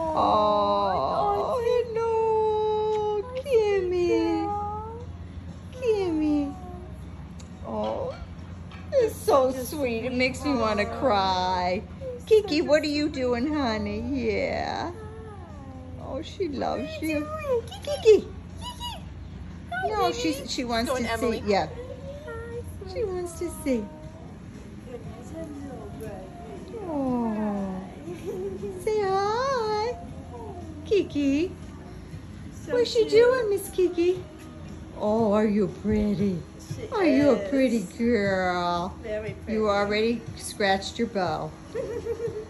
Oh, hello, Kimmy. Kimmy. Oh, it's so sweet. It makes me want to cry. Kiki, what are you doing, honey? Yeah. Oh, she loves you. Kiki. No, she wants to see. Yeah. She wants to see. Oh. Say hi. Kiki. What's she doing, Miss Kiki? Oh, are you pretty? Are you a pretty girl? Very pretty. You already scratched your bow.